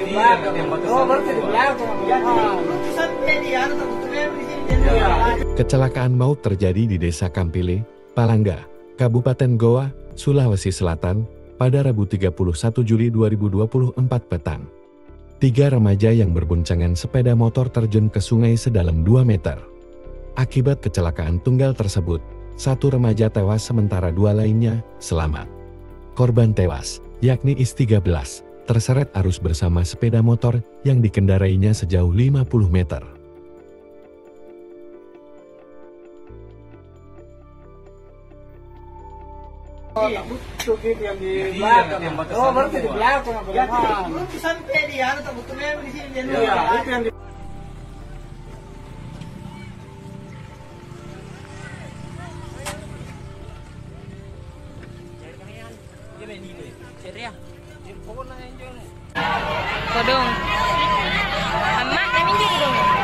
Oh, berarti di belakang. Kecelakaan maut terjadi di Desa Kampile, Palangga, Kabupaten Goa, Sulawesi Selatan, pada Rabu 31 Juli 2024 petang. 3 remaja yang berboncengan sepeda motor terjun ke sungai sedalam 2 meter. Akibat kecelakaan tunggal tersebut, 1 remaja tewas sementara 2 lainnya selamat. Korban tewas, yakni Is-13, terseret arus bersama sepeda motor yang dikendarainya sejauh 50 meter. Oh, yang di belakang. Oh, berarti di belakang. Itu sampai di takutnya di sini Itu yang di Kodong. Amak, kami jadi dong.